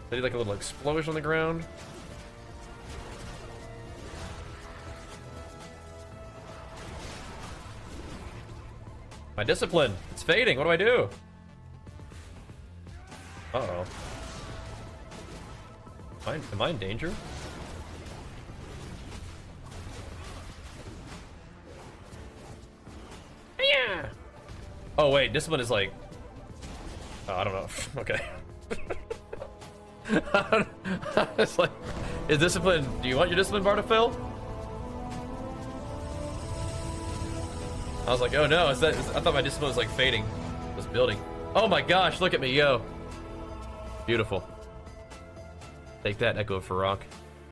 They did like a little explosion on the ground. My discipline, it's fading. What do I do? Uh-oh. Am I in danger? Yeah. Oh wait, discipline is like. Oh, I don't know. Okay. It's like, is discipline? Do you want your discipline bar to fill? I was like, oh no, I thought my discipline was like fading. It was building. Oh my gosh, look at me, yo. Beautiful. Take that, Echo of Farrak.